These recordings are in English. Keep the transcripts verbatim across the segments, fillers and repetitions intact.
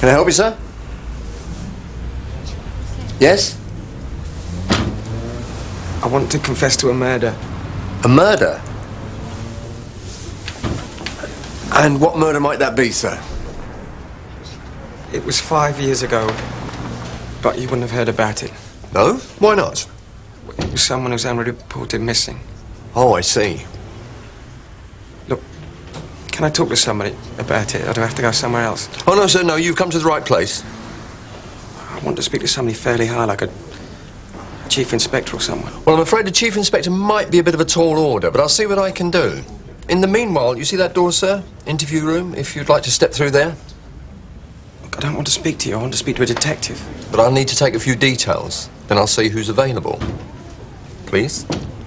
Can I help you, sir? Yes? I want to confess to a murder. A murder? And what murder might that be, sir? It was five years ago, but you wouldn't have heard about it. No? Why not? It was someone who's unreported missing. Oh, I see. Look, can I talk to somebody about it, or do I have to go somewhere else? Oh, no, sir, no, you've come to the right place. I want to speak to somebody fairly high, like a chief inspector or someone. Well, I'm afraid the chief inspector might be a bit of a tall order, but I'll see what I can do. In the meanwhile, you see that door, sir? Interview room, if you'd like to step through there. Look, I don't want to speak to you. I want to speak to a detective. But I'll need to take a few details. Then I'll see who's available. Please.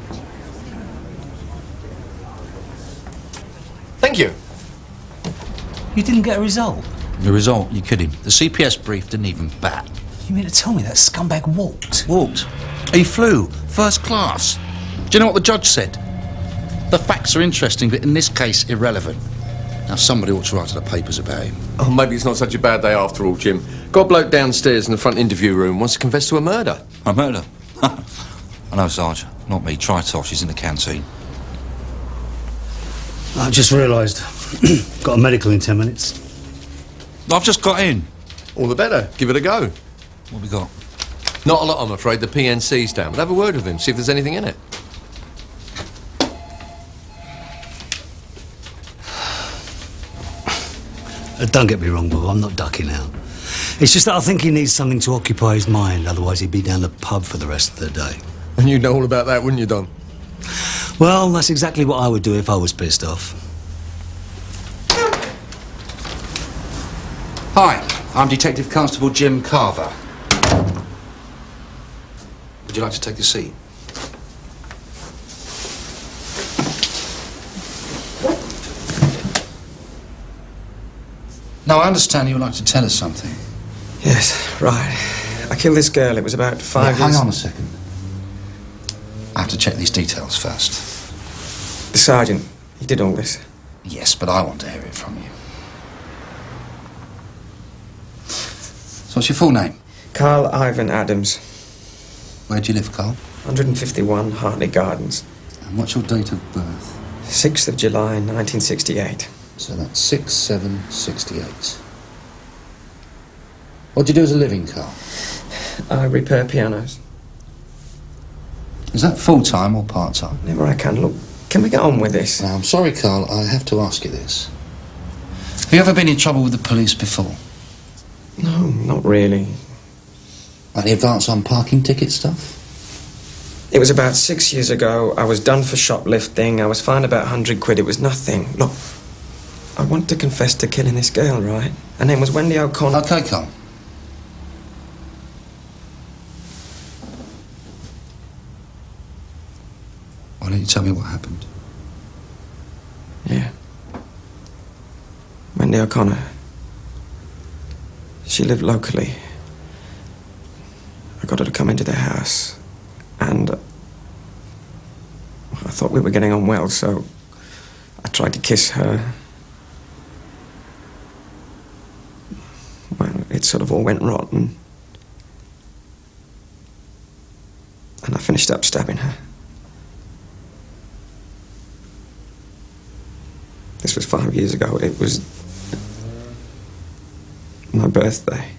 Thank you. You didn't get a result? The result? You're kidding. The C P S brief didn't even bat. You mean to tell me that scumbag walked? Walked? He flew. First class. Do you know what the judge said? The facts are interesting, but in this case, irrelevant. Now, somebody ought to write to the papers about him. Oh, maybe it's not such a bad day after all, Jim. Got a bloke downstairs in the front interview room wants to confess to a murder. A murder? I know, Sarge. Not me. Try Tosh. He's in the canteen. I've just realised. Got a medical in ten minutes. I've just got in. All the better. Give it a go. What we got? Not a lot, I'm afraid. The P N C's down. But have a word with him, see if there's anything in it. Uh, don't get me wrong, Bob. I'm not ducking out. It's just that I think he needs something to occupy his mind. Otherwise, he'd be down the pub for the rest of the day. And you'd know all about that, wouldn't you, Don? Well, that's exactly what I would do if I was pissed off. Hi, I'm Detective Constable Jim Carver. Would you like to take a seat? Now, I understand you would like to tell us something. Yes, right. I killed this girl. It was about five yeah, years... Hang on a second. I have to check these details first. The sergeant, he did all this. Yes, but I want to hear it from you. So what's your full name? Carl Ivan Adams. Where do you live, Carl? one fifty-one Hartley Gardens. And what's your date of birth? sixth of July, nineteen sixty-eight. So that's six seven sixty-eight. What do you do as a living, Carl? I repair pianos. Is that full-time or part-time? Whenever I can. Look, can we get on with this? Now, I'm sorry, Carl, I have to ask you this. Have you ever been in trouble with the police before? No, not really. Any advance on parking ticket stuff? It was about six years ago. I was done for shoplifting. I was fined about a hundred quid. It was nothing. Look, I want to confess to killing this girl, right? Her name was Wendy O'Connor. Okay, Carl. Why don't you tell me what happened? Yeah. Wendy O'Connor. She lived locally. I got her to come into the house, and I thought we were getting on well, so I tried to kiss her. Well, it sort of all went rotten, and I finished up stabbing her. This was five years ago. It was my birthday.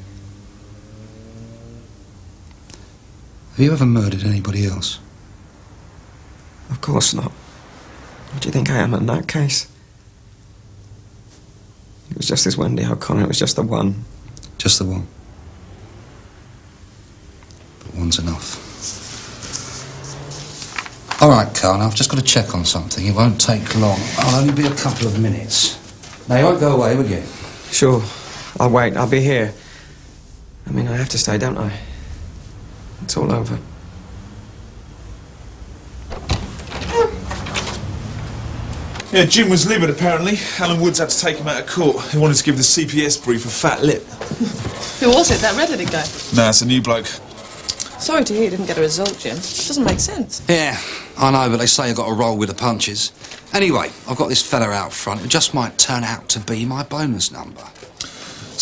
Have you ever murdered anybody else? Of course not. What do you think I am in that case? It was just this Wendy O'Connor. It was just the one. Just the one. But one's enough. All right, Carl, I've just got to check on something. It won't take long. I'll only be a couple of minutes. Now, you won't go away, will you? Sure. I'll wait. I'll be here. I mean, I have to stay, don't I? It's all over. Yeah, Jim was livid, apparently. Alan Woods had to take him out of court. He wanted to give the C P S brief a fat lip. Who was it? That red-headed guy? Nah, it's a new bloke. Sorry to hear you didn't get a result, Jim. It doesn't make sense. Yeah, I know, but they say I've got to roll with the punches. Anyway, I've got this fella out front who just might turn out to be my bonus number. It's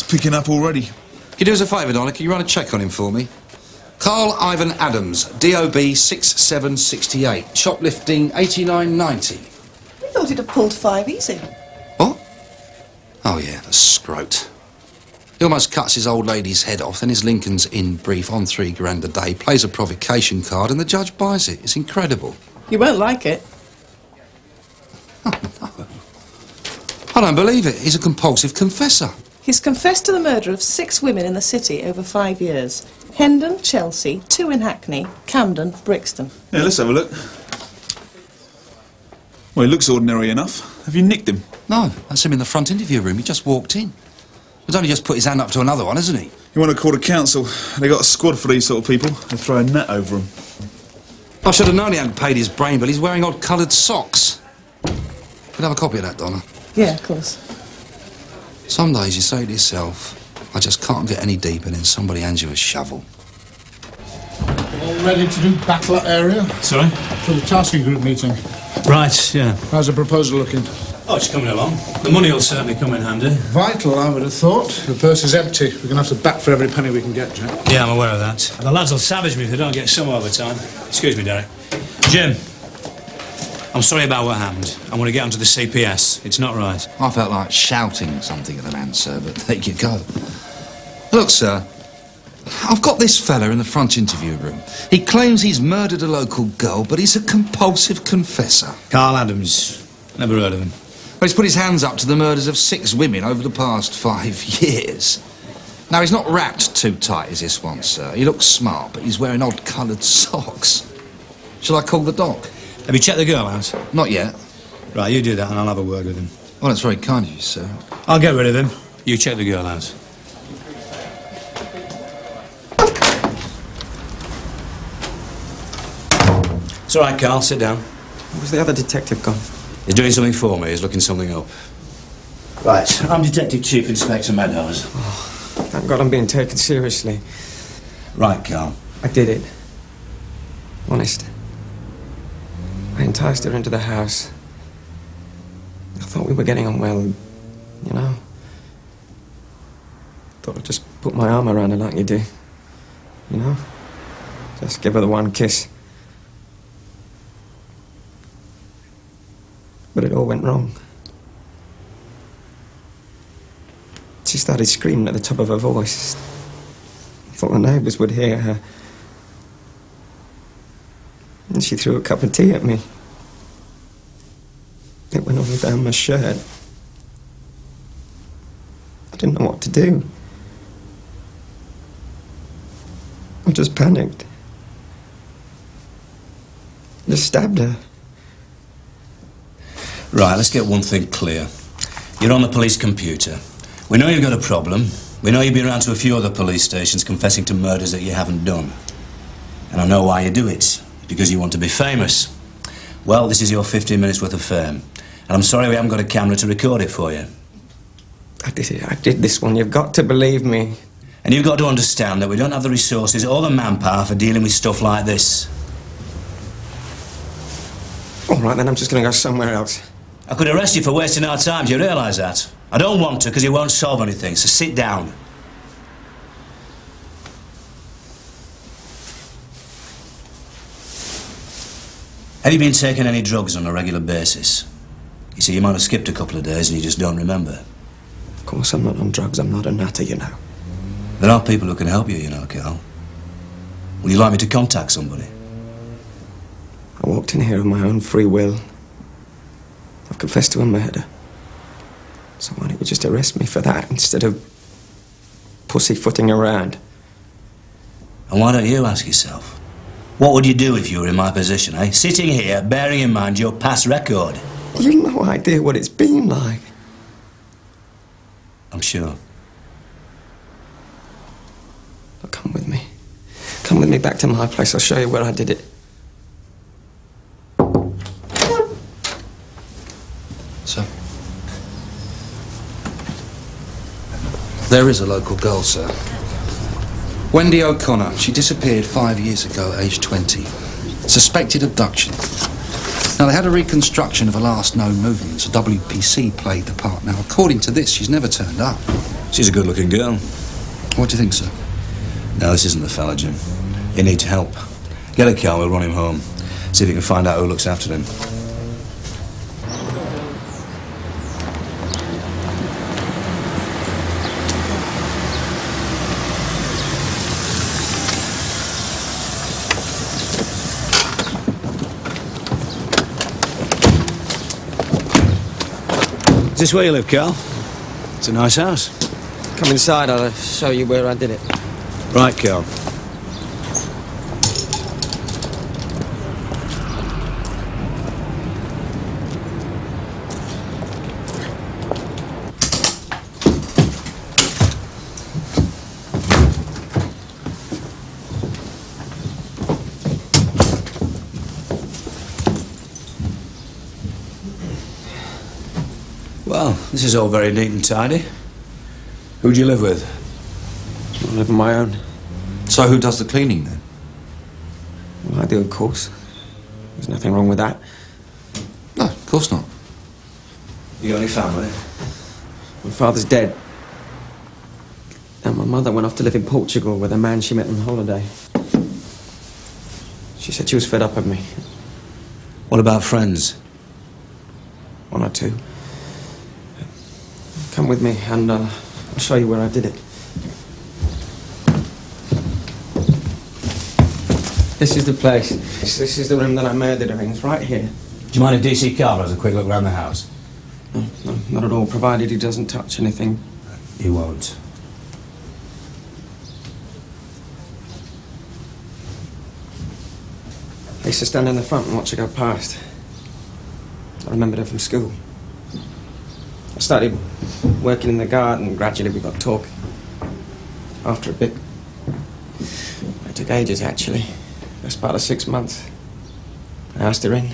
picking up already. Can you do us a favour, Donna? Can you run a check on him for me? Carl Ivan Adams, D O B six seven six eight, shoplifting eighty-nine ninety. We thought he'd have pulled five easy. What? Oh, yeah, the scrote. He almost cuts his old lady's head off, then his Lincoln's Inn brief on three grand a day, plays a provocation card, and the judge buys it. It's incredible. You won't like it. Oh, no. I don't believe it. He's a compulsive confessor. He's confessed to the murder of six women in the city over five years. Hendon, Chelsea, two in Hackney, Camden, Brixton. Yeah, let's have a look. Well, he looks ordinary enough. Have you nicked him? No, that's him in the front interview room. He just walked in. He's only just put his hand up to another one, hasn't he? You want to call the council? They got a squad for these sort of people. They throw a net over them. I should have known he hadn't paid his brain bill. He's wearing odd coloured socks. Can I have a copy of that, Donna? Yeah, of course. Some days you say to yourself, I just can't get any deeper, and then somebody hands you a shovel. All ready to do battle area? Sorry? For the tasking group meeting. Right, yeah. How's the proposal looking? Oh, it's coming along. The money will certainly come in handy. Vital, I would have thought. The purse is empty. We're going to have to bat for every penny we can get, Jack. Yeah, I'm aware of that. The lads will savage me if they don't get some overtime. Excuse me, Derek. Jim, I'm sorry about what happened. I want to get onto the C P S. It's not right. I felt like shouting something at the man, sir, but there you go. Look, sir, I've got this fella in the front interview room. He claims he's murdered a local girl, but he's a compulsive confessor. Carl Adams. Never heard of him. Well, he's put his hands up to the murders of six women over the past five years. Now, he's not wrapped too tight as this one, sir. He looks smart, but he's wearing odd-coloured socks. Shall I call the doc? Have you checked the girl out? Not yet. Right, you do that and I'll have a word with him. Well, that's very kind of you, sir. I'll get rid of him. You check the girl out. It's all right, Carl. Sit down. Where's the other detective gone? He's doing something for me. He's looking something up. Right. I'm Detective Chief Inspector Meadows. Oh, thank God I'm being taken seriously. Right, Carl. I did it. Honest. I enticed her into the house. I thought we were getting on well, you know. Thought I'd just put my arm around her like you do. You know? Just give her the one kiss. But it all went wrong. She started screaming at the top of her voice. I thought the neighbours would hear her. And she threw a cup of tea at me. It went all down my shirt. I didn't know what to do. I just panicked. I just stabbed her. Right, let's get one thing clear. You're on the police computer. We know you've got a problem. We know you've been around to a few other police stations confessing to murders that you haven't done. And I know why you do it. Because you want to be famous. Well, this is your fifteen minutes worth of fame. And I'm sorry we haven't got a camera to record it for you. I did it. I did this one. You've got to believe me. And you've got to understand that we don't have the resources or the manpower for dealing with stuff like this. All right, then I'm just going to go somewhere else. I could arrest you for wasting our time. Do you realise that? I don't want to because it won't solve anything. So sit down. Have you been taking any drugs on a regular basis? You see, you might have skipped a couple of days and you just don't remember. Of course I'm not on drugs. I'm not a nutter, you know. There are people who can help you, you know, Carl. Would you like me to contact somebody? I walked in here of my own free will. I've confessed to a murder. So why don't you just arrest me for that instead of pussyfooting around? And why don't you ask yourself? What would you do if you were in my position, eh? Sitting here, bearing in mind your past record. You've no idea what it's been like. I'm sure. Well, come with me. Come with me back to my place. I'll show you where I did it. So? There is a local girl, sir. Wendy O'Connor. She disappeared five years ago, aged twenty. Suspected abduction. Now, they had a reconstruction of her last known movements. A W P C played the part. Now, according to this, she's never turned up. She's a good-looking girl. What do you think, sir? No, this isn't the fella, Jim. He needs help. Get a car, we'll run him home. See if you can find out who looks after him. Is this where you live, Carl? It's a nice house. Come inside, I'll show you where I did it. Right, Carl. Well, this is all very neat and tidy. Who do you live with? I live on my own. So who does the cleaning, then? Well, I do, of course. There's nothing wrong with that. No, of course not. You got any family? My father's dead. And my mother went off to live in Portugal with a man she met on holiday. She said she was fed up of me. What about friends? One or two. Come with me and uh, I'll show you where I did it. This is the place. This is the room that I murdered her in. It's right here. Do you mind if D C Carver has a quick look around the house? No, no, not at all, provided he doesn't touch anything. He won't. I used to stand in the front and watch her go past. I remembered her from school. I started working in the garden. Gradually we got talking. After a bit, it took ages actually. Best part of six months. I asked her in.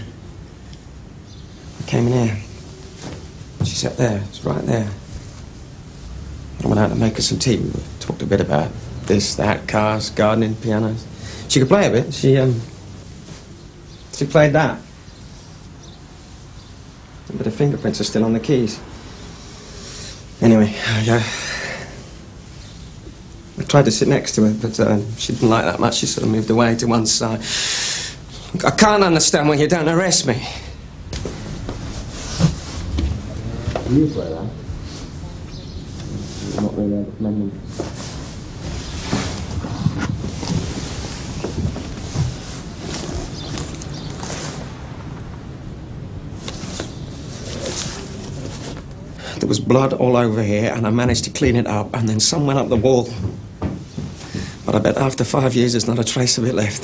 I came in here. She sat there. It's right there. I went out to make her some tea. We talked a bit about this, that, cars, gardening, pianos. She could play a bit. She um. She played that. But her fingerprints are still on the keys. Anyway, I, uh, I tried to sit next to her, but uh, she didn't like that much. She sort of moved away to one side. I can't understand why you don't arrest me. You play that? I'm not really able to remember. There was blood all over here, and I managed to clean it up, and then some went up the wall. But I bet after five years, there's not a trace of it left.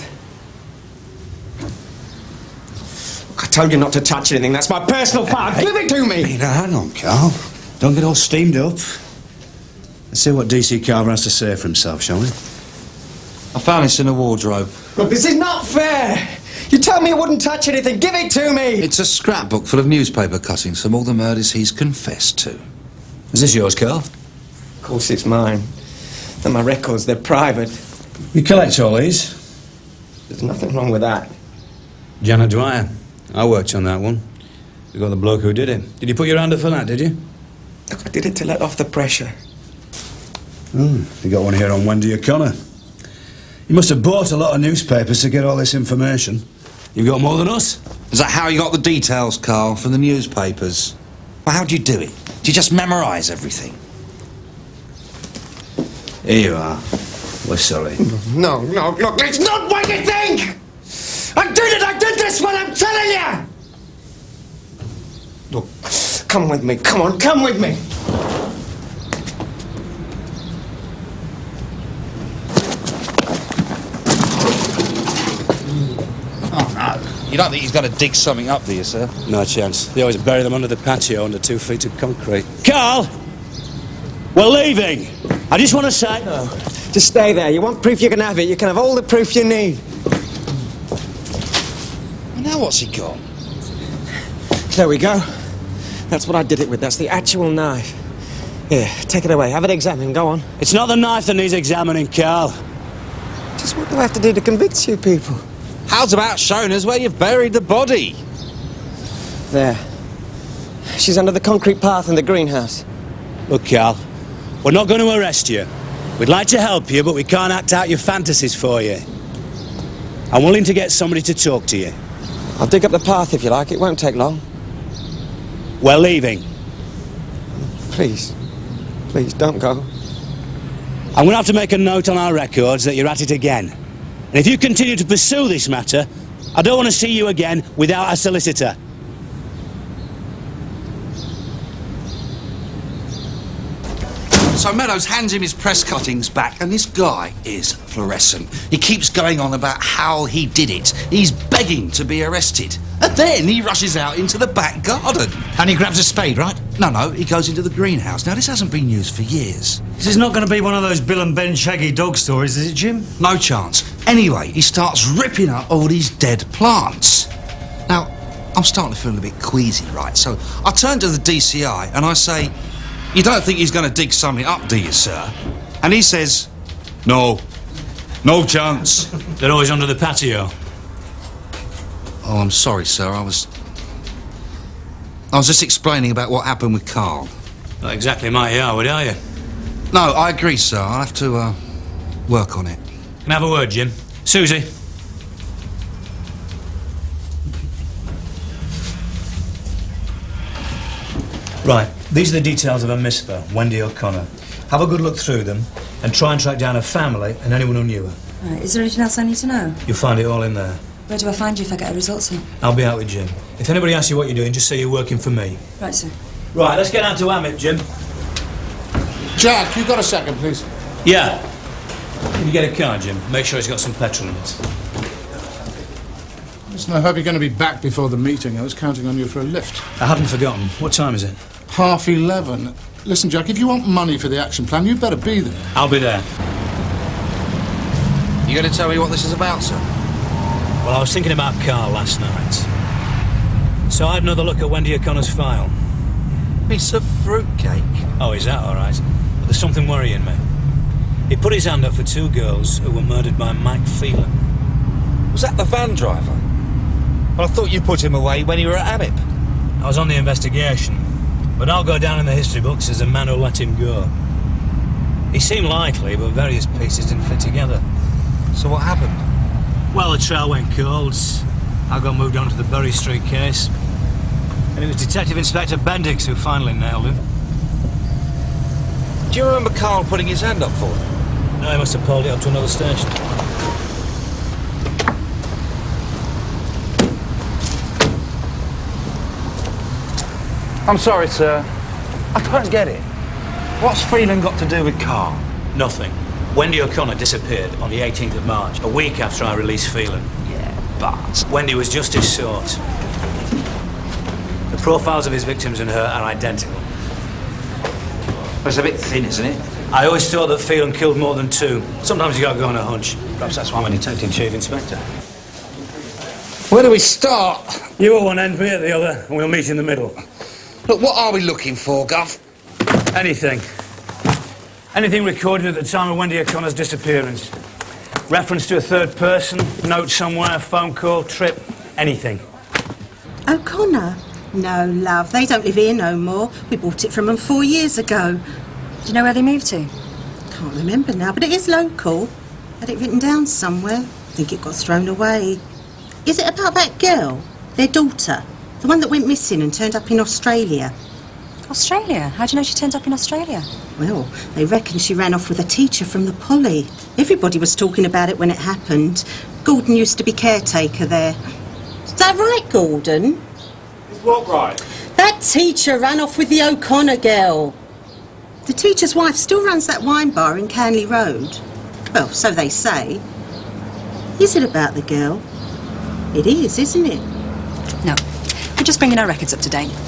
I told you not to touch anything. That's my personal part. Hey, give it to me! Hey, now, hang on, Carl. Don't get all steamed up. Let's see what D C Carver has to say for himself, shall we? I found this in a wardrobe. Look, this is not fair! You told me you wouldn't touch anything. Give it to me! It's a scrapbook full of newspaper cuttings from all the murders he's confessed to. Is this yours, Carl? Of course it's mine. They're my records. They're private. You collect all these? There's nothing wrong with that. Janet Dwyer. I worked on that one. You got the bloke who did it. Did you put your hand up for that, did you? Look, I did it to let off the pressure. Hmm. You got one here on Wendy O'Connor. You must have bought a lot of newspapers to get all this information. You've got more than us? Is that how you got the details, Carl, from the newspapers? Well, how'd you do it? Did you just memorise everything? Here you are. We're sorry. No, no, look, it's not what you think! I did it! I did this one, I'm telling you! Look, come with me, come on, come with me! Oh, no. You don't think he's going to dig something up, do you, sir? No chance. They always bury them under the patio under two feet of concrete. Carl! We're leaving! I just want to say... No, just stay there. You want proof, you can have it. You can have all the proof you need. Well, now what's he got? There we go. That's what I did it with. That's the actual knife. Here, take it away. Have it examined. Go on. It's not the knife that needs examining, Carl. Just what do I have to do to convict you people? How's about showing us where you've buried the body? There. She's under the concrete path in the greenhouse. Look, Carl, We're not going to arrest you. We'd like to help you, but we can't act out your fantasies for you. I'm willing to get somebody to talk to you. I'll dig up the path if you like. It won't take long. We're leaving. Please. Please, don't go. I'm going to have to make a note on our records that you're at it again. And if you continue to pursue this matter, I don't want to see you again without a solicitor. So Meadows hands him his press cuttings back, and this guy is fluorescent. He keeps going on about how he did it. He's begging to be arrested. And then he rushes out into the back garden. And he grabs a spade, right? No, no, he goes into the greenhouse. Now, this hasn't been used for years. This is not going to be one of those Bill and Ben Shaggy dog stories, is it, Jim? No chance. Anyway, he starts ripping up all these dead plants. Now, I'm starting to feel a bit queasy, right? So I turn to the D C I and I say, "You don't think he's going to dig something up, do you, sir?" And he says, "No. No chance." They're always under the patio. Oh, I'm sorry, sir. I was... I was just explaining about what happened with Carl. Not exactly my yard, are you? No, I agree, sir. I'll have to, uh, work on it. Can I have a word, Jim? Susie? Right, these are the details of a mister, Wendy O'Connor. Have a good look through them and try and track down her family and anyone who knew her. Right, is there anything else I need to know? You'll find it all in there. Where do I find you if I get a results in? I'll be out with Jim. If anybody asks you what you're doing, just say you're working for me. Right, sir. Right, let's get down to Amit, Jim. Jack, you got a second, please? Yeah. Can you get a car, Jim? Make sure it's got some petrol in it. Listen, I hope you're going to be back before the meeting. I was counting on you for a lift. I haven't forgotten. What time is it? Half eleven. Listen, Jack, if you want money for the action plan, you better be there. I'll be there. You going to tell me what this is about, sir? Well, I was thinking about Carl last night. So I had another look at Wendy O'Connor's file. Piece of fruitcake. Oh, is that all right? But there's something worrying me. He put his hand up for two girls who were murdered by Mike Phelan. Was that the van driver? Well, I thought you put him away when you were at A M I P. I was on the investigation, but I'll go down in the history books as a man who let him go. He seemed likely, but various pieces didn't fit together. So what happened? Well, the trail went cold. I got moved on to the Bury Street case. And it was Detective Inspector Bendix who finally nailed him. Do you remember Carl putting his hand up for him? No, he must have pulled it up to another station. I'm sorry, sir. I don't get it. What's Phelan got to do with Carl? Nothing. Wendy O'Connor disappeared on the eighteenth of March, a week after I released Phelan. Yeah, but... Wendy was just his sort. The profiles of his victims and her are identical. That's a bit thin, isn't it? I always thought that Phelan killed more than two. Sometimes you gotta go on a hunch. Perhaps that's why I'm a detective chief inspector. Where do we start? You at one end, me at the other, and we'll meet in the middle. Look, what are we looking for, Gov? Anything. Anything recorded at the time of Wendy O'Connor's disappearance. Reference to a third person, note somewhere, phone call, trip, anything. O'Connor? No, love, they don't live here no more. We bought it from them four years ago. Do you know where they moved to? Can't remember now, but it is local. Had it written down somewhere. I think it got thrown away. Is it about that girl? Their daughter? The one that went missing and turned up in Australia? Australia? How do you know she turned up in Australia? Well, they reckon she ran off with a teacher from the Poly. Everybody was talking about it when it happened. Gordon used to be caretaker there. Is that right, Gordon? Is what right? That teacher ran off with the O'Connor girl. The teacher's wife still runs that wine bar in Canley Road. Well, so they say. Is it about the girl? It is, isn't it? No. We're just bringing our records up to date.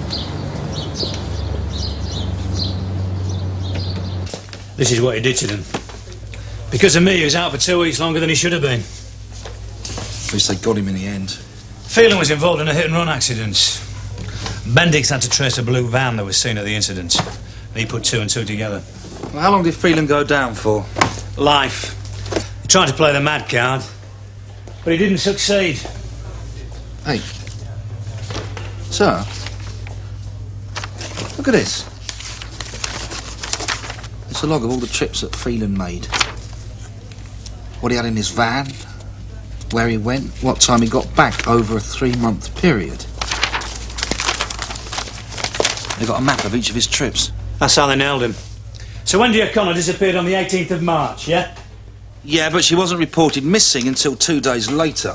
This is what he did to them. Because of me, he was out for two weeks longer than he should have been. At least they got him in the end. Phelan was involved in a hit-and-run accident. Bendix had to trace a blue van that was seen at the incident. He put two and two together. Well, how long did Phelan go down for? Life. He tried to play the mad card, but he didn't succeed. Hey. Sir? Look at this. It's a log of all the trips that Phelan made. What he had in his van, where he went, what time he got back over a three-month period. They got a map of each of his trips. That's how they nailed him. So Wendy O'Connor disappeared on the eighteenth of March, yeah? Yeah, but she wasn't reported missing until two days later.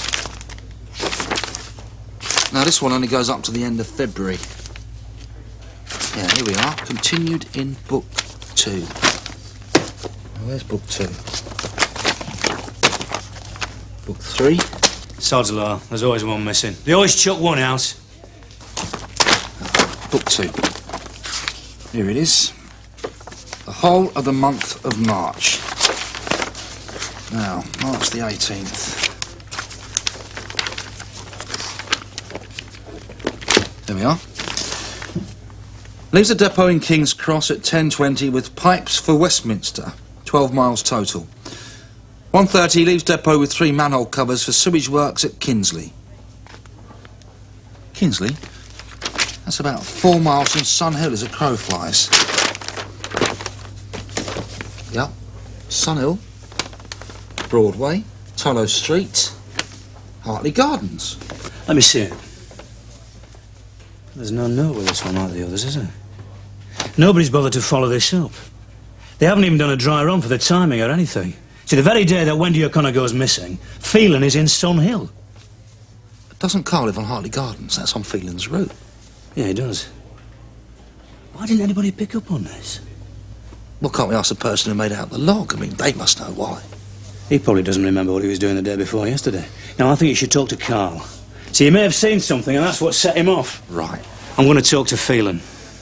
Now, this one only goes up to the end of February. Yeah, here we are. Continued in book two. Now, where's book two? Book three? Sod's law. There's always one missing. They always chuck one out. Book two. Here it is. The whole of the month of March. Now, March the eighteenth. There we are. Leaves the depot in King's Cross at ten twenty with pipes for Westminster. twelve miles total. one thirty leaves depot with three manhole covers for sewage works at Kinsley. Kinsley? That's about four miles from Sun Hill as a crow flies. Yep. Sun Hill. Broadway. Tollo Street. Hartley Gardens. Let me see it. There's no note with this one like the others, is there? Nobody's bothered to follow this up. They haven't even done a dry run for the timing or anything. See, the very day that Wendy O'Connor goes missing, Phelan is in Sun Hill. Doesn't Carl live on Hartley Gardens? That's on Phelan's route. Yeah, he does. Why didn't anybody pick up on this? Well, can't we ask the person who made out the log? I mean, they must know why. He probably doesn't remember what he was doing the day before yesterday. Now, I think you should talk to Carl. See, he may have seen something, and that's what set him off. Right. I'm going to talk to Phelan.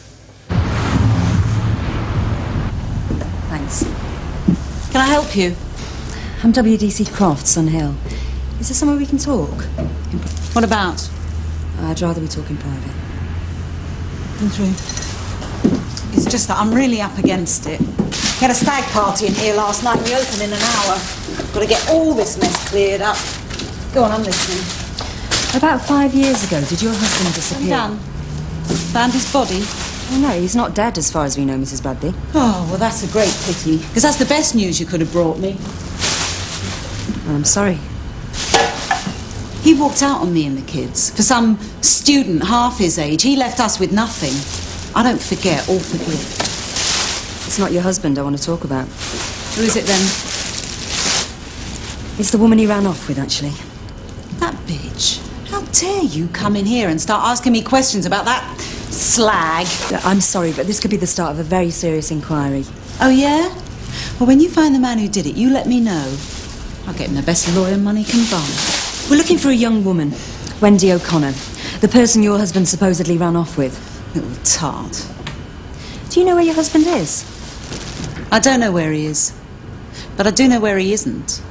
Thanks. Can I help you? I'm W D C Croft, Sun Hill. Is there somewhere we can talk? What about? I'd rather we talk in private. Come through. It's just that I'm really up against it. We had a stag party in here last night and we open in an hour. Got to get all this mess cleared up. Go on, I'm listening. About five years ago, did your husband disappear? I'm done. Found his body? Oh, no, he's not dead as far as we know, Missus Bradby. Oh, well, that's a great pity. Because that's the best news you could have brought me. Well, I'm sorry. He walked out on me and the kids. For some student half his age, he left us with nothing. I don't forget or forgive. It's not your husband I want to talk about. Who is it then? It's the woman he ran off with, actually. That bitch. How dare you come in here and start asking me questions about that slag? I'm sorry, but this could be the start of a very serious inquiry. Oh, yeah? Well, when you find the man who did it, you let me know. I'll get him the best lawyer money can buy. We're looking for a young woman, Wendy O'Connor, the person your husband supposedly ran off with. Little tart. Do you know where your husband is? I don't know where he is, but I do know where he isn't.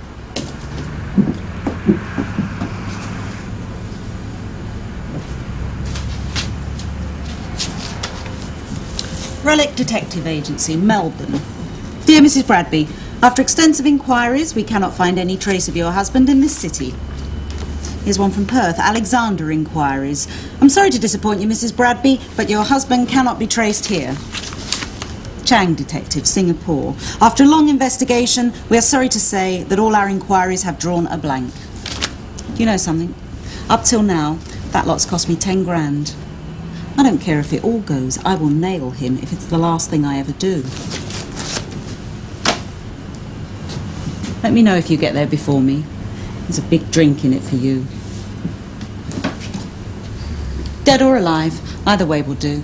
Relic Detective Agency, Melbourne. Dear Missus Bradby, after extensive inquiries, we cannot find any trace of your husband in this city. Here's one from Perth, Alexander Inquiries. I'm sorry to disappoint you, Missus Bradby, but your husband cannot be traced here. Chang Detective, Singapore. After a long investigation, we are sorry to say that all our inquiries have drawn a blank. You know something? Up till now, that lot's cost me ten grand. I don't care if it all goes. I will nail him if it's the last thing I ever do. Let me know if you get there before me. There's a big drink in it for you. Dead or alive, either way will do.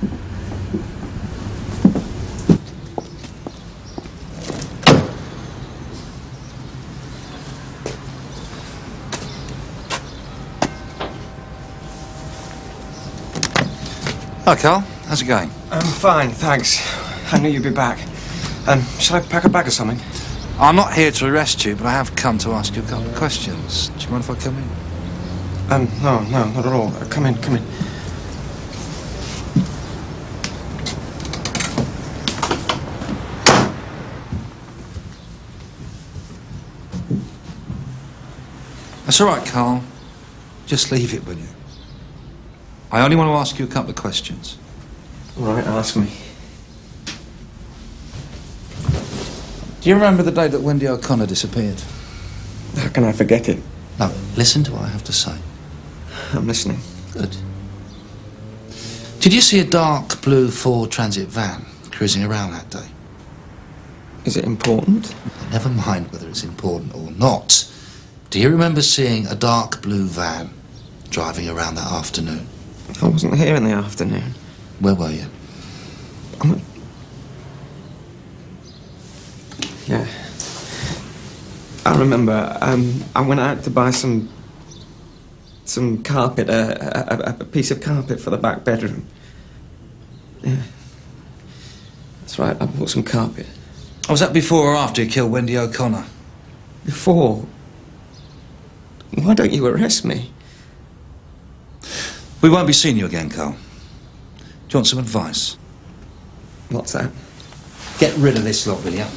Hi, Carl. How's it going? I'm fine, thanks. I knew you'd be back. Um, shall I pack a bag or something? I'm not here to arrest you, but I have come to ask you a couple of questions. Do you mind if I come in? Um, no, no, not at all. Uh, come in, come in. That's all right, Carl. Just leave it, will you? I only want to ask you a couple of questions. All right, ask me. Do you remember the day that Wendy O'Connor disappeared? How can I forget it? No, listen to what I have to say. I'm listening. Good. Did you see a dark blue Ford Transit van cruising around that day? Is it important? Never mind whether it's important or not. Do you remember seeing a dark blue van driving around that afternoon? I wasn't here in the afternoon. Where were you? I'm a... Yeah. I remember, um, I went out to buy some... some carpet, uh, a, a piece of carpet for the back bedroom. Yeah. That's right, I bought some carpet. Was that before or after you killed Wendy O'Connor? Before. Why don't you arrest me? We won't be seeing you again, Carl. Do you want some advice? What's that? Get rid of this lot, will you?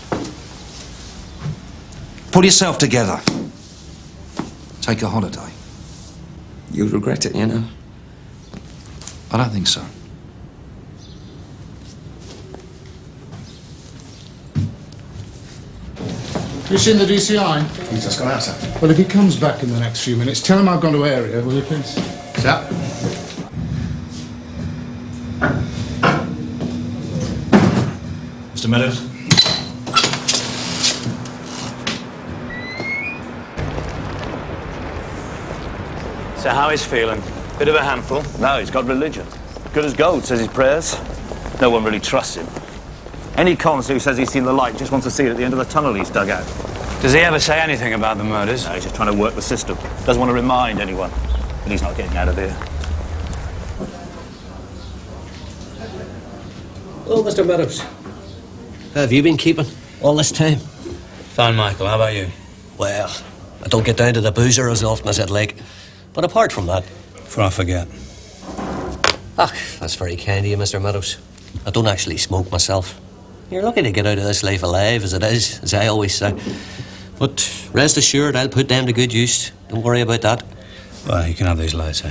Pull yourself together. Take a holiday. You'll regret it, you know. I don't think so. You seen the D C I? He's just gone out, sir. Well, if he comes back in the next few minutes, tell him I've gone to area, will you, please? Sir? Mister Meadows? So how he's feeling? Bit of a handful? No, he's got religion. Good as gold, says his prayers. No one really trusts him. Any cons who says he's seen the light just wants to see it at the end of the tunnel he's dug out. Does he ever say anything about the murders? No, he's just trying to work the system. Doesn't want to remind anyone. But he's not getting out of here. Oh, Mister Meadows. How have you been keeping all this time? Fine, Michael. How about you? Well, I don't get down to the boozer as often as I'd like. But apart from that... Before I forget. Ah, that's very kind of you, Mister Meadows. I don't actually smoke myself. You're lucky to get out of this life alive, as it is, as I always say. But rest assured, I'll put them to good use. Don't worry about that. Well, you can have these lights, eh?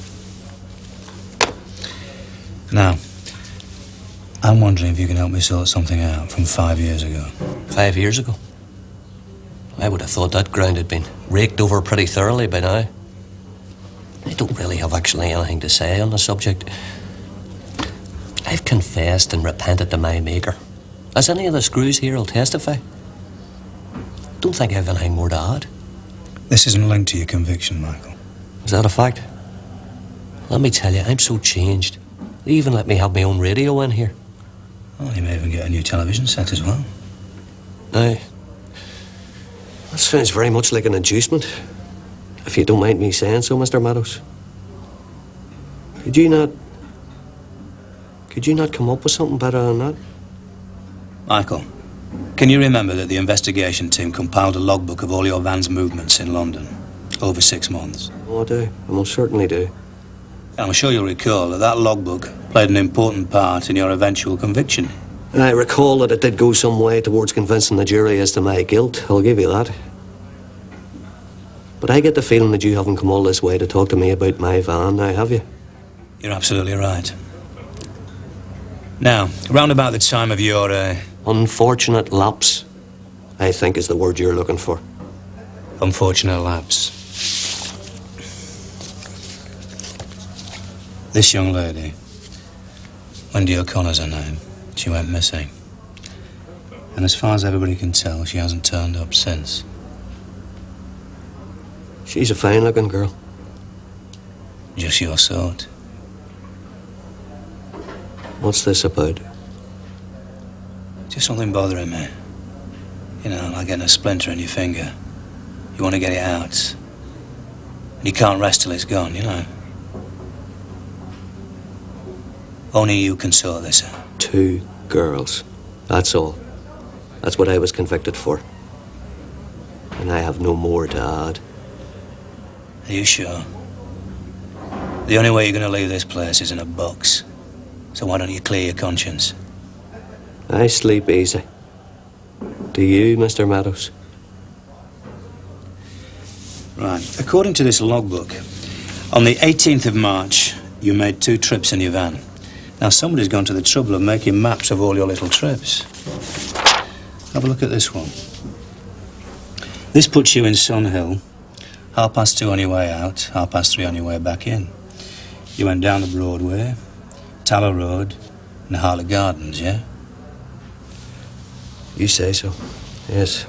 Now, I'm wondering if you can help me sort something out from five years ago. Five years ago? I would have thought that ground had been raked over pretty thoroughly by now. I don't really have actually anything to say on the subject. I've confessed and repented to my maker. As any of the screws here will testify. Don't think I've anything more to add. This isn't linked to your conviction, Michael. Is that a fact? Let me tell you, I'm so changed. They even let me have my own radio in here. Oh, you may even get a new television set as well. Now, that sounds very much like an inducement. If you don't mind me saying so, Mister Meadows. Could you not... Could you not come up with something better than that? Michael, can you remember that the investigation team compiled a logbook of all your van's movements in London over six months? Oh, I do. I most certainly do. I'm sure you'll recall that that logbook played an important part in your eventual conviction. I recall that it did go some way towards convincing the jury as to my guilt. I'll give you that. But I get the feeling that you haven't come all this way to talk to me about my van now, have you? You're absolutely right. Now, round about the time of your... Uh... Unfortunate lapse, I think is the word you're looking for. Unfortunate lapse. This young lady, Wendy O'Connor's her name, she went missing. And as far as everybody can tell, she hasn't turned up since. She's a fine-looking girl. Just your sort. What's this about? Just something bothering me. You know, like getting a splinter in your finger. You want to get it out. And you can't rest till it's gone, you know. Only you can sort this out. Two girls. That's all. That's what I was convicted for. And I have no more to add. Are you sure? The only way you're going to leave this place is in a box. So why don't you clear your conscience? I sleep easy. Do you, Mister Meadows? Right. According to this logbook, on the eighteenth of March, you made two trips in your van. Now, somebody's gone to the trouble of making maps of all your little trips. Have a look at this one. This puts you in Sun Hill, half past two on your way out, half past three on your way back in. You went down the Broadway, Tower Road, and Harley Gardens, yeah? You say so, yes.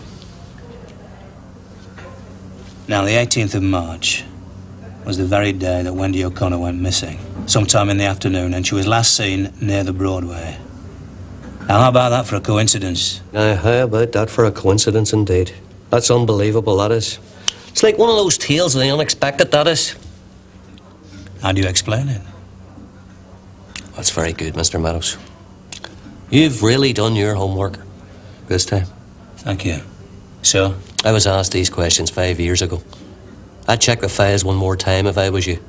Now, the eighteenth of March was the very day that Wendy O'Connor went missing, sometime in the afternoon, and she was last seen near the Broadway. Now, how about that for a coincidence? Uh, how about that for a coincidence, indeed? That's unbelievable, that is. It's like one of those tales of the unexpected, that is. How do you explain it? That's very good, Mister Meadows. You've really done your homework this time. Thank you. So? I was asked these questions five years ago. I'd check the files one more time if I was you.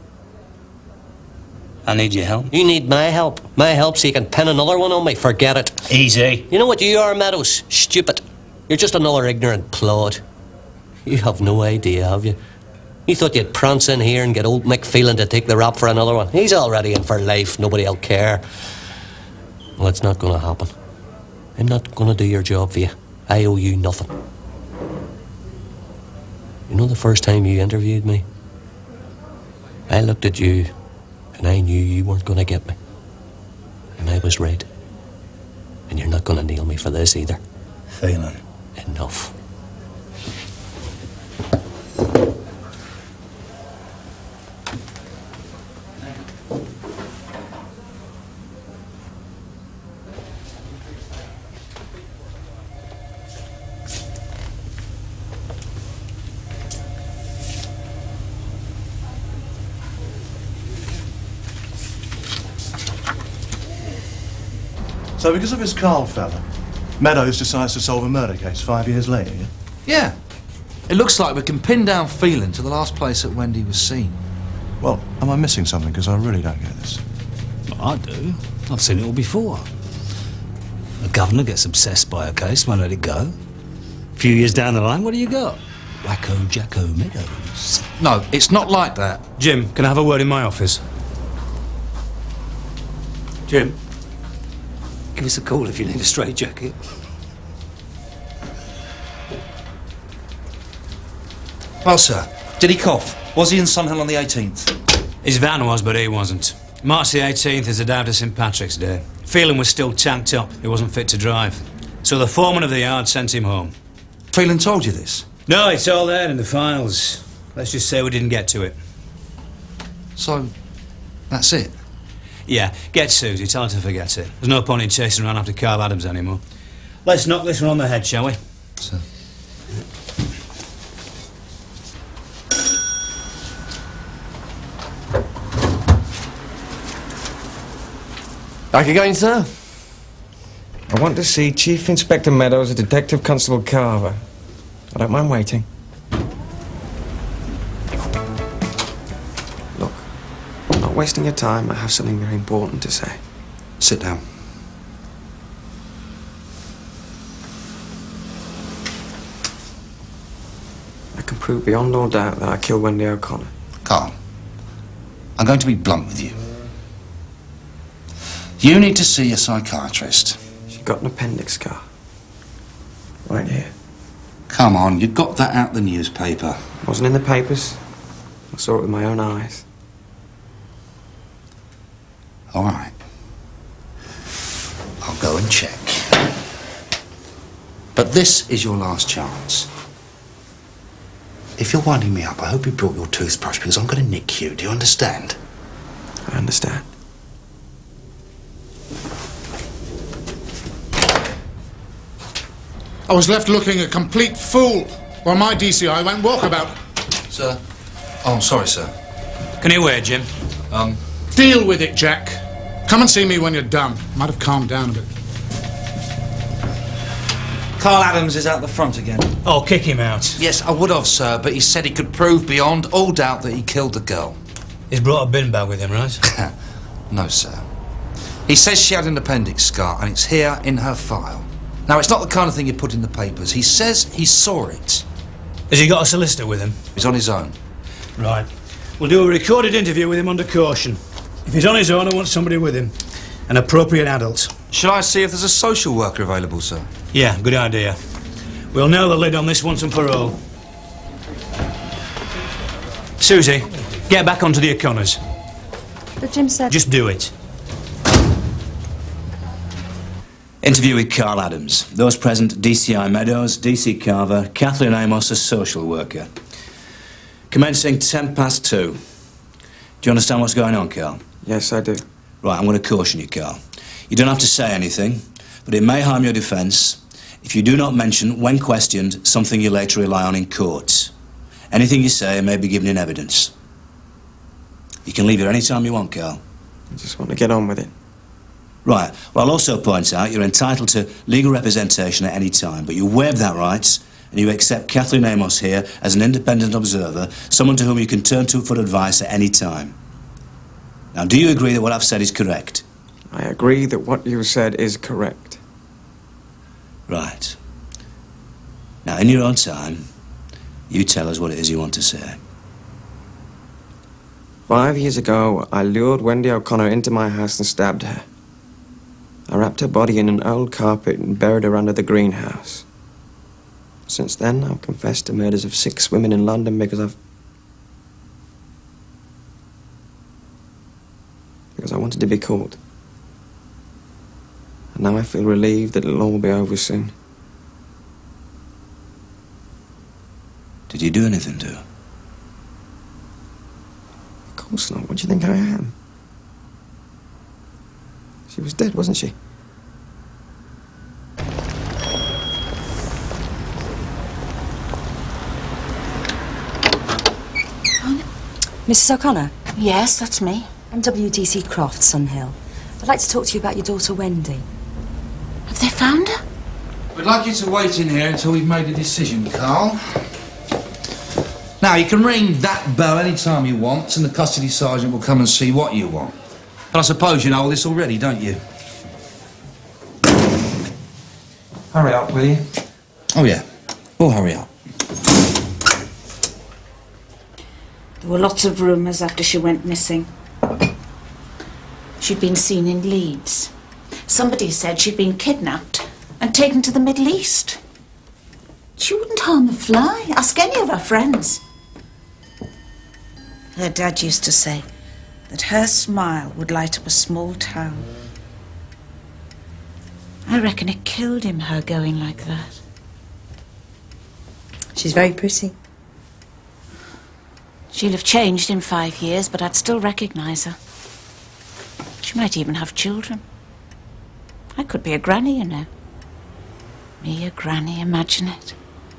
I need your help. You need my help. My help so you can pin another one on me. Forget it. Easy. You know what you are, Meadows? Stupid. You're just another ignorant plod. You have no idea, have you? You thought you'd prance in here and get old Mick Phelan to take the rap for another one. He's already in for life. Nobody'll care. Well, it's not going to happen. I'm not going to do your job for you. I owe you nothing. You know the first time you interviewed me? I looked at you and I knew you weren't going to get me. And I was right. And you're not going to nail me for this either. Phelan. Enough. So because of this Carl fella, Meadows decides to solve a murder case five years later, yeah? Yeah. It looks like we can pin down Phelan to the last place that Wendy was seen. Well, am I missing something? Because I really don't get this. Well, I do. I've seen it all before. The governor gets obsessed by a case, won't let it go. A few years down the line, what do you got? Wacko Jacko Meadows. No, it's not like that. Jim, can I have a word in my office? Jim? Give us a call if you need a straitjacket. Well, sir, did he cough? Was he in Sun Hill on the eighteenth? His van was, but he wasn't. March the eighteenth is the day after Saint Patrick's Day. Phelan was still tanked up. He wasn't fit to drive. So the foreman of the yard sent him home. Phelan told you this? No, it's all there in the files. Let's just say we didn't get to it. So, that's it? Yeah, get Susie, tell her to forget it. There's no point in chasing around after Carl Adams anymore. Let's knock this one on the head, shall we? Sir. Back again, sir? I want to see Chief Inspector Meadows and Detective Constable Carver. I don't mind waiting. Look, I'm not wasting your time. I have something very important to say. Sit down. I can prove beyond all doubt that I killed Wendy O'Connor. Carl, I'm going to be blunt with you. You need to see a psychiatrist. She got an appendix scar. Right here. Come on, you got that out the newspaper. Wasn't in the papers. I saw it with my own eyes. All right. I'll go and check. But this is your last chance. If you're winding me up, I hope you brought your toothbrush because I'm going to nick you. Do you understand? I understand. I was left looking a complete fool while my D C I went walkabout. Sir? Oh, I'm sorry, sir. Can you wait, Jim? Um... Deal with it, Jack. Come and see me when you're done. Might have calmed down a bit. Carl Adams is out the front again. Oh, kick him out. Yes, I would have, sir, but he said he could prove beyond all doubt that he killed the girl. He's brought a bin bag with him, right? No, sir. He says she had an appendix scar, and it's here in her file. Now, it's not the kind of thing you put in the papers. He says he saw it. Has he got a solicitor with him? He's on his own. Right. We'll do a recorded interview with him under caution. If he's on his own, I want somebody with him. An appropriate adult. Shall I see if there's a social worker available, sir? Yeah, good idea. We'll nail the lid on this once and for all. Susie, get back onto the O'Connors. But Jim said... Just do it. Interview with Carl Adams. Those present, D C I Meadows, D C Carver, Kathleen Amos, a social worker. Commencing ten past two. Do you understand what's going on, Carl? Yes, I do. Right, I'm going to caution you, Carl. You don't have to say anything, but it may harm your defence if you do not mention, when questioned, something you later rely on in court. Anything you say may be given in evidence. You can leave here any time you want, Carl. I just want to get on with it. Right. Well, I'll also point out you're entitled to legal representation at any time, but you waive that right and you accept Kathleen Amos here as an independent observer, someone to whom you can turn to for advice at any time. Now, do you agree that what I've said is correct? I agree that what you said is correct. Right. Now, in your own time, you tell us what it is you want to say. Five years ago, I lured Wendy O'Connor into my house and stabbed her. I wrapped her body in an old carpet and buried her under the greenhouse. Since then, I've confessed to murders of six women in London because I've... because I wanted to be caught. And now I feel relieved that it'll all be over soon. Did you do anything to her? Of course not. What do you think I am? She was dead, wasn't she? Missus O'Connor? Yes, that's me. I'm W D C Crofts, Sunhill. I'd like to talk to you about your daughter, Wendy. Have they found her? We'd like you to wait in here until we've made a decision, Carl. Now, you can ring that bell any time you want, and the custody sergeant will come and see what you want. But I suppose you know all this already, don't you? Hurry up, will you? Oh, yeah. We'll hurry up. There were lots of rumours after she went missing. She'd been seen in Leeds. Somebody said she'd been kidnapped and taken to the Middle East. She wouldn't harm a fly. Ask any of her friends. Her dad used to say that her smile would light up a small town. I reckon it killed him, her going like that. She's very pretty. She'll have changed in five years, but I'd still recognise her. She might even have children. I could be a granny, you know. Me a granny, imagine it.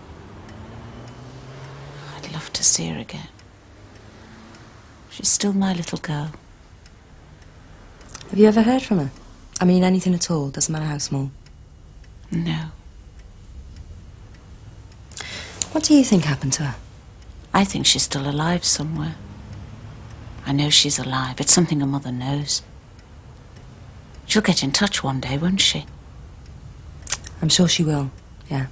I'd love to see her again. She's still my little girl. Have you ever heard from her? I mean, anything at all, doesn't matter how small. No. What do you think happened to her? I think she's still alive somewhere. I know she's alive. It's something her mother knows. She'll get in touch one day, won't she? I'm sure she will, yeah.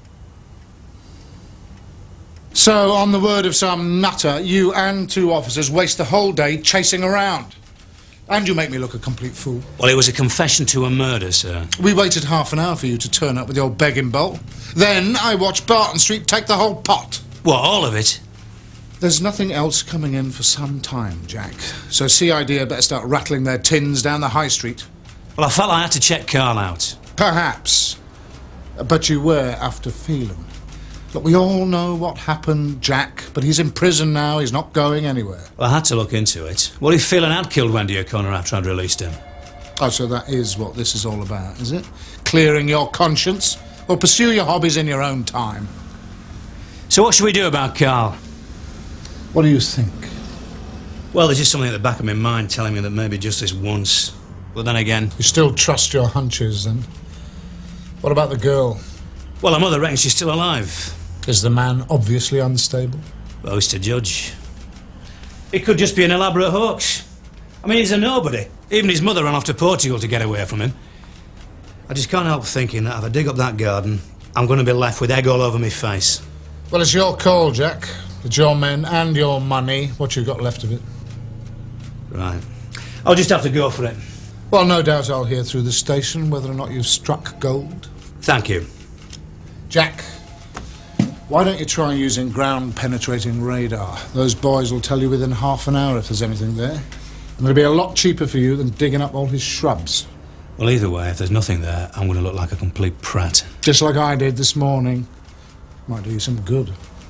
So, on the word of some nutter, you and two officers waste the whole day chasing around. And you make me look a complete fool. Well, it was a confession to a murder, sir. We waited half an hour for you to turn up with your begging bowl. Then I watched Barton Street take the whole pot. What, all of it? There's nothing else coming in for some time, Jack. So C I D had better start rattling their tins down the high street. Well, I felt I had to check Carl out. Perhaps. But you were after Phelan. Look, we all know what happened, Jack, but he's in prison now. He's not going anywhere. Well, I had to look into it. What if Phelan had killed Wendy O'Connor after I'd released him? Oh, so that is what this is all about, is it? Clearing your conscience? Well, pursue your hobbies in your own time. So what should we do about Carl? What do you think? Well, there's just something at the back of my mind telling me that maybe just this once. But then again... You still trust your hunches, then? What about the girl? Well, her mother reckons she's still alive. Is the man obviously unstable? Well, who's to judge? It could just be an elaborate hoax. I mean, he's a nobody. Even his mother ran off to Portugal to get away from him. I just can't help thinking that if I dig up that garden, I'm going to be left with egg all over my face. Well, it's your call, Jack. It's your men and your money, what you've got left of it. Right. I'll just have to go for it. Well, no doubt I'll hear through the station whether or not you've struck gold. Thank you. Jack, why don't you try using ground-penetrating radar? Those boys will tell you within half an hour if there's anything there. And it'll be a lot cheaper for you than digging up all his shrubs. Well, either way, if there's nothing there, I'm going to look like a complete prat. Just like I did this morning. Might do you some good.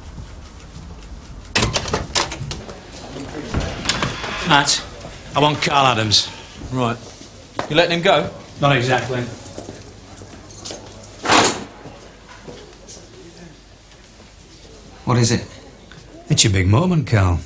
Matt, I want Carl Adams. Right. You letting him go? Not exactly. What is it? It's your big moment, Carl.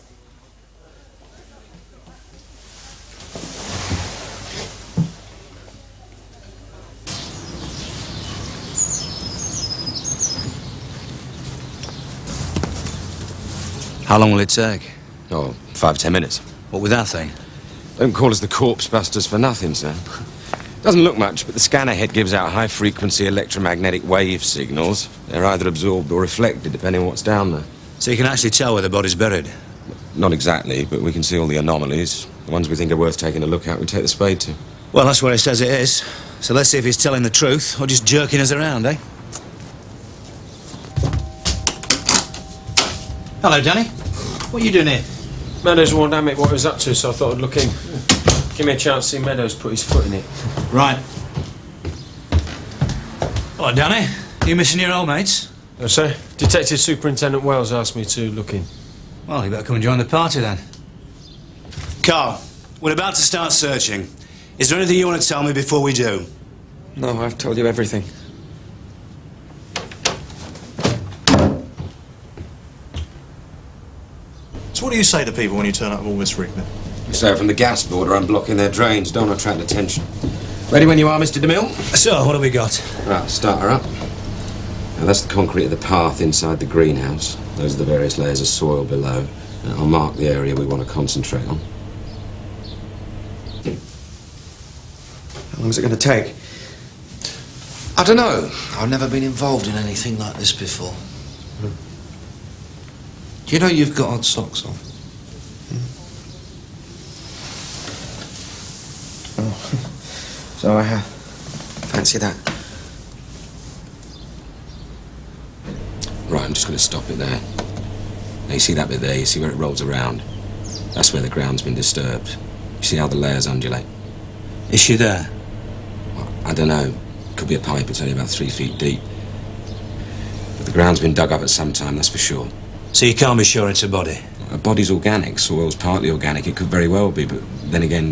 How long will it take? Oh, five, ten minutes. What with that thing? Don't call us the corpse busters for nothing, sir. Doesn't look much, but the scanner head gives out high-frequency electromagnetic wave signals. They're either absorbed or reflected, depending on what's down there. So you can actually tell where the body's buried? Not exactly, but we can see all the anomalies. The ones we think are worth taking a look at, we take the spade to. Well, that's where he says it is. So let's see if he's telling the truth or just jerking us around, eh? Hello, Danny. What are you doing here? Meadows warned Amick what he was up to, so I thought I'd look in. Give me a chance to see Meadows put his foot in it. Right. Hello, Danny. You missing your old mates? No, sir. Detective Superintendent Wells asked me to look in. Well, you better come and join the party, then. Carl, we're about to start searching. Is there anything you want to tell me before we do? No, I've told you everything. So what do you say to people when you turn up with all this rig, then? You say from the gas board or unblocking their drains, don't attract attention. Ready when you are, Mister DeMille? So, what have we got? Right, start her up. Now, that's the concrete of the path inside the greenhouse. Those are the various layers of soil below. Now, I'll mark the area we want to concentrate on. How long is it going to take? I don't know. I've never been involved in anything like this before. Do you know you've got odd socks on? Oh, so I have. Fancy that. Right, I'm just going to stop it there. Now, you see that bit there? You see where it rolls around? That's where the ground's been disturbed. You see how the layers undulate? Is she there? Well, I don't know. Could be a pipe. It's only about three feet deep. But the ground's been dug up at some time, that's for sure. So you can't be sure it's a body? A body's organic. Soil's partly organic. It could very well be, but then again...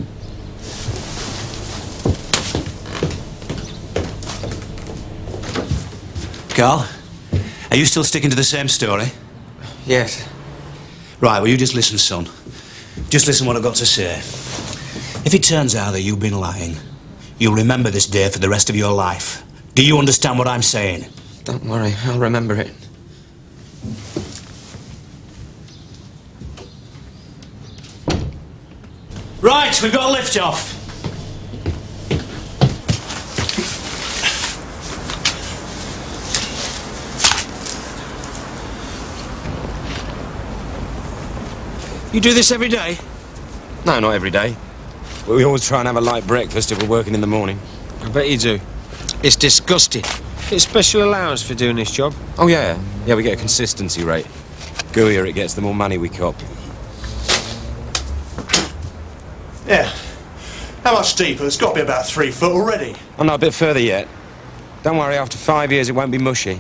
Carl, are you still sticking to the same story? Yes. Right, well, you just listen, son. Just listen what I've got to say. If it turns out that you've been lying, you'll remember this day for the rest of your life. Do you understand what I'm saying? Don't worry, I'll remember it. Right, we've got a lift off. You do this every day? No, not every day. We always try and have a light breakfast if we're working in the morning. I bet you do. It's disgusting. Get special allowance for doing this job. Oh, yeah. Yeah, we get a consistency rate. Gooier it gets, the more money we cop. Yeah. How much deeper? It's got to be about three foot already. I'm not a bit further yet. Don't worry, after five years it won't be mushy.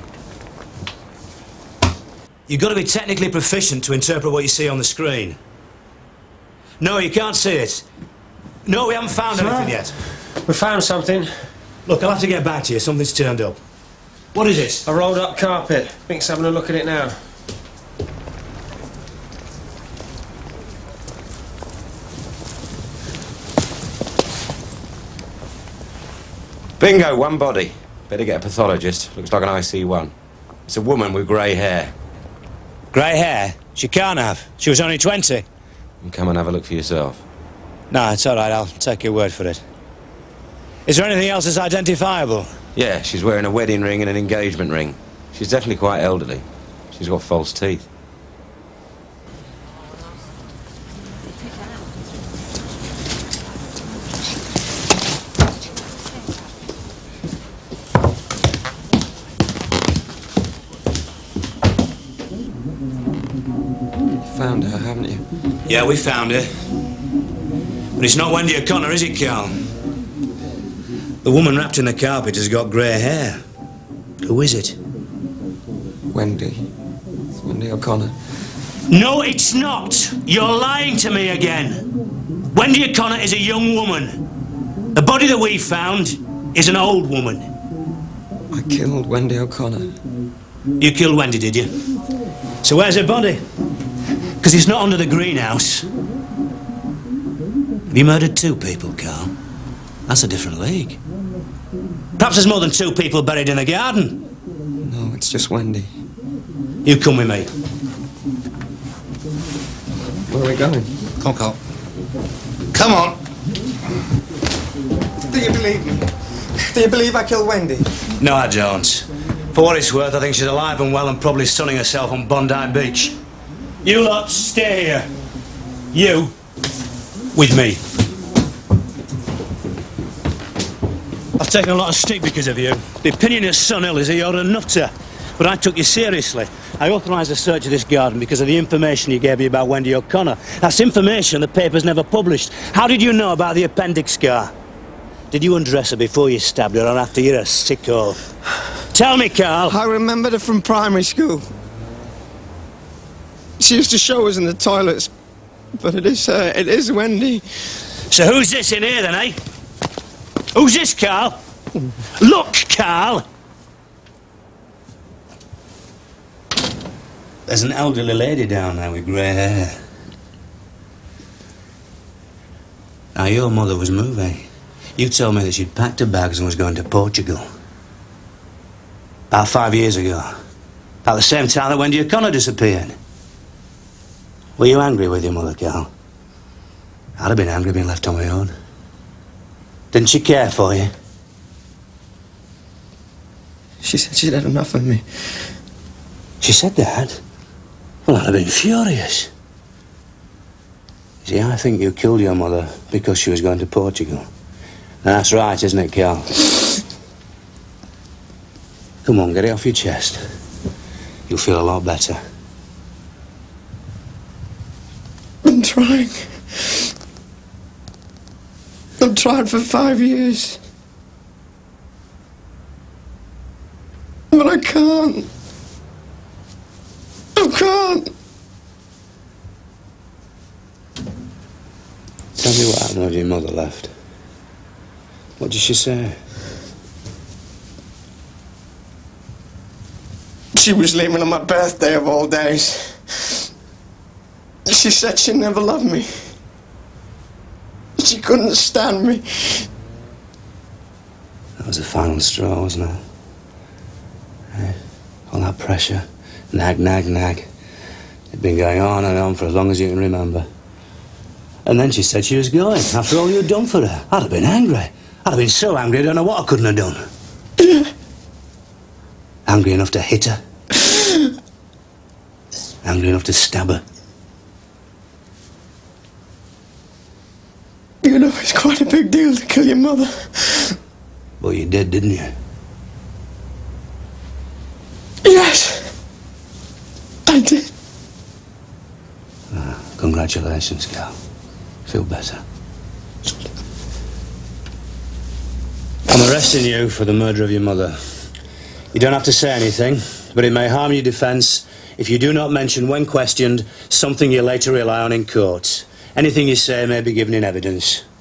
You've got to be technically proficient to interpret what you see on the screen. No, you can't see it. No, we haven't found Sir? anything yet. We found something. Look, I'll have to get back to you. Something's turned up. What is it? A rolled up carpet. Mick's having a look at it now. Bingo, one body. Better get a pathologist. Looks like an I C one. It's a woman with grey hair. Grey hair? She can't have. She was only twenty. And come and have a look for yourself. No, it's all right. I'll take your word for it. Is there anything else that's identifiable? Yeah, she's wearing a wedding ring and an engagement ring. She's definitely quite elderly. She's got false teeth. Found her, haven't you? Yeah, we found her. But it's not Wendy O'Connor, is it, Carl? The woman wrapped in the carpet has got grey hair. Who is it? Wendy. It's Wendy O'Connor. No, it's not. You're lying to me again. Wendy O'Connor is a young woman. The body that we found is an old woman. I killed Wendy O'Connor. You killed Wendy, did you? So where's her body? Because it's not under the greenhouse. Have you murdered two people, Carl? That's a different league. Perhaps there's more than two people buried in a garden. No, it's just Wendy. You come with me. Where are we going? Come on, Carl. Come on. Do you believe me? Do you believe I killed Wendy? No, I don't. For what it's worth, I think she's alive and well and probably sunning herself on Bondi Beach. You lot, stay here. You, with me. I've taken a lot of stick because of you. The opinion of Sun Hill is that you're a nutter. But I took you seriously. I authorised the search of this garden because of the information you gave me about Wendy O'Connor. That's information the paper's never published. How did you know about the appendix scar? Did you undress her before you stabbed her or after you're a sicko? Tell me, Carl. I remembered her from primary school. She used to show us in the toilets. But it is her. It is Wendy. So who's this in here then, eh? Who's this, Carl? Look, Carl! There's an elderly lady down there with grey hair. Now, your mother was moving. You told me that she'd packed her bags and was going to Portugal. About five years ago. About the same time that Wendy O'Connor disappeared. Were you angry with your mother, Carl? I'd have been angry being left on my own. Didn't she care for you? She said she'd had enough of me. She said that? Well, I'd have been furious. See, I think you killed your mother because she was going to Portugal. And that's right, isn't it, Carl? Come on, get it off your chest. You'll feel a lot better. I'm trying. I've tried for five years. But I can't. I can't. Tell me what happened when your mother left. What did she say? She was leaving on my birthday of all days. She said she never loved me. She couldn't stand me. That was the final straw, wasn't it? Eh? All that pressure. Nag, nag, nag. It'd been going on and on for as long as you can remember. And then she said she was going, after all you'd done for her. I'd have been angry. I'd have been so angry I don't know what I couldn't have done. Yeah. Angry enough to hit her. Angry enough to stab her. You know, it's quite a big deal to kill your mother. Well, you did, didn't you? Yes. I did. Ah, congratulations, Carl. Feel better. I'm arresting you for the murder of your mother. You don't have to say anything, but it may harm your defence if you do not mention, when questioned, something you later rely on in court. Anything you say may be given in evidence.